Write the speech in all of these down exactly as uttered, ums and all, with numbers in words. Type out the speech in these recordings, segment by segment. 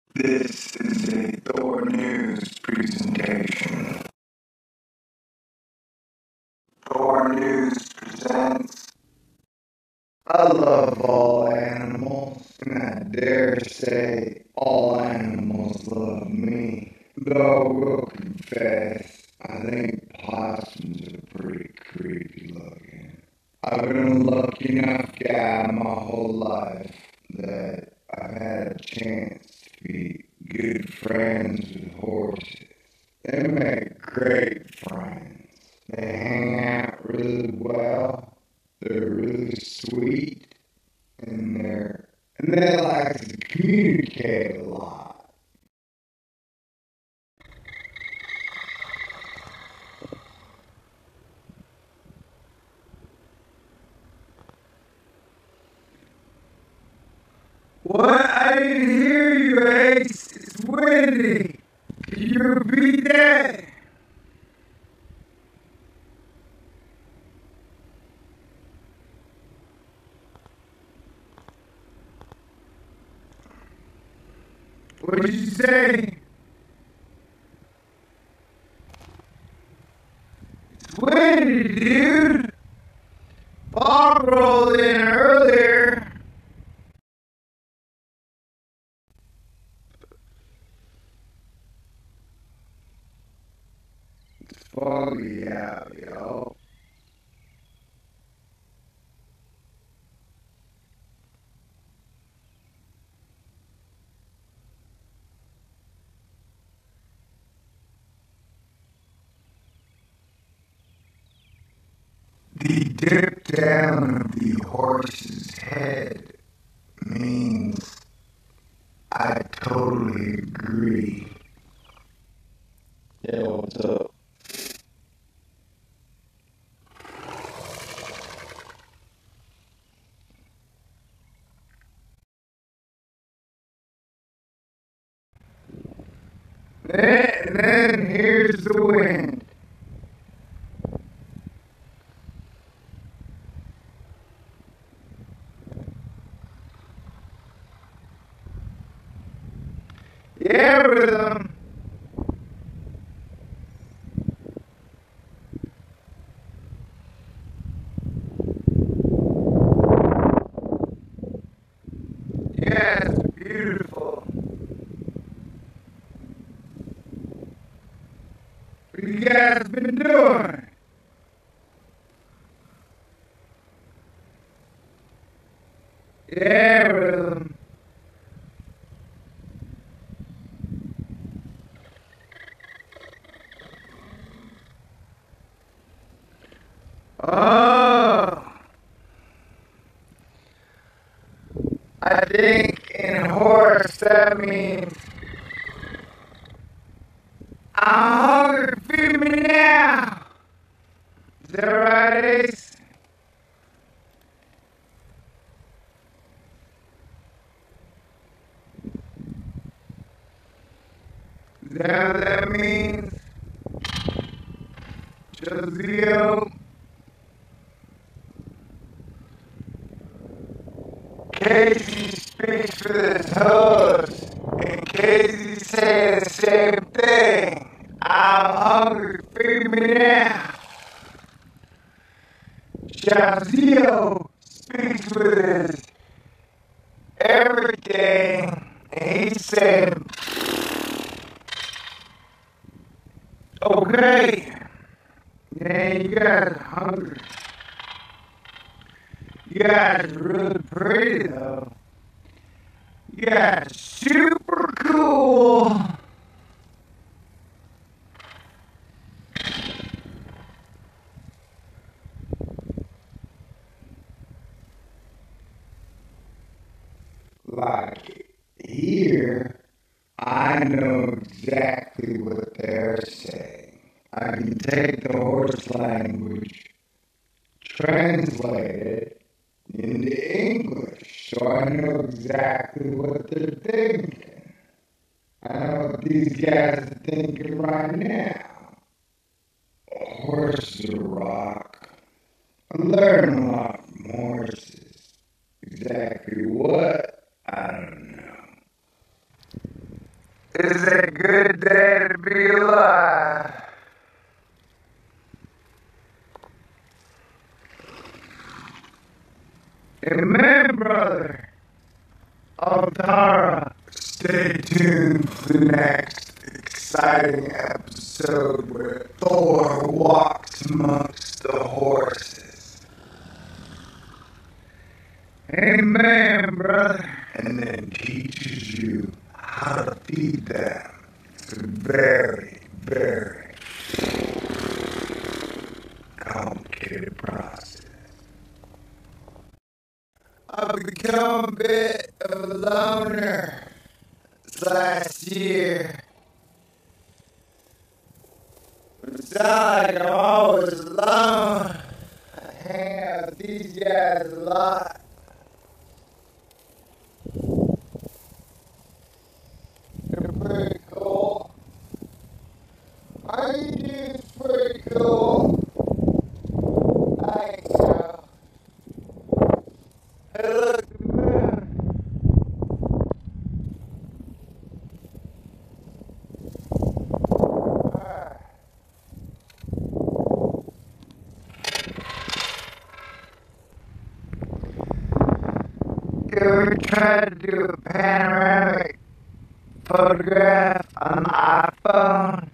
This is a Thor News presentation. Thor News presents. I love all animals, and I dare say all animals love me. Though I will confess, I think possums are pretty creepy looking. I've been a lucky enough guy my whole life that I've had a chance to be good friends with horses. They make great friends. They hang out really well. They're really sweet, and they're and they like to communicate a lot. What? I didn't hear you, Ace. It's windy. Can you repeat that? What did you say? It's windy, dude. Fog rolled in earlier. It's foggy out, yo. The dip down of the horse's head means I totally agree. Yeah, what's up? Then, then here's the wind. Yeah, rhythm. Yeah, it's beautiful. What you guys been doing? Yeah, rhythm. Oh, I think in horse that means I'm hungry, feed me now. Is that right, Ace? Is that what that means? Josio, Casey speaks for this host, and Casey says the same thing. I'm hungry, feed me now. Josio speaks for this everything, and he said, okay. Yeah, you guys are hungry. You guys are really pretty, though. You guys are super cool. Like, here, I know exactly what they're saying. I can take the horse language, translate it into English, so I know exactly what they're thinking. I know what these guys are thinking right now. Horses rock. I learn a lot from horses. Exactly what? I don't know. It's a good day to be alive. Amen, brother. Altara. Stay tuned for the next exciting episode where Thor walks amongst the horses. Amen, brother. And then teaches you how to feed them. It's a very, very complicated process. I've become a bit of a loner this last year. It's not like I'm always alone. I hang out with these guys a lot. They're pretty cool. My dude's pretty cool. I think so. Hey, look, the moon. Ah. You ever tried to do a panoramic photograph on the iPhone?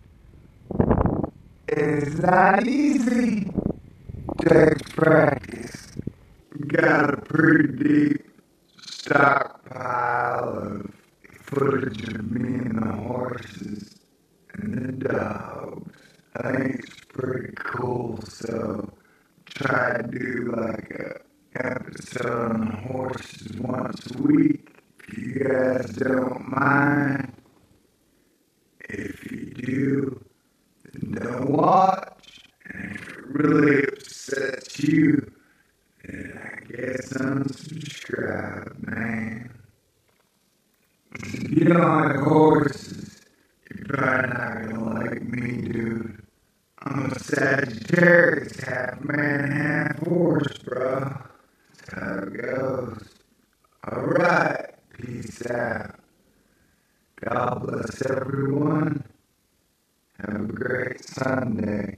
It's not easy. Takes practice. Got a pretty deep stockpile of footage of me and the horses and the dogs. I think it's pretty cool, so try to do like a episode on the horses once a week. If you guys don't mind, if you do, then don't watch. And if it really upsets you, then I guess unsubscribe, man. If you don't like horses, you're probably not gonna like me, dude. I'm a Sagittarius, half man, half horse, bro. That's how it goes. Alright, peace out. God bless everyone. Have a great Sunday.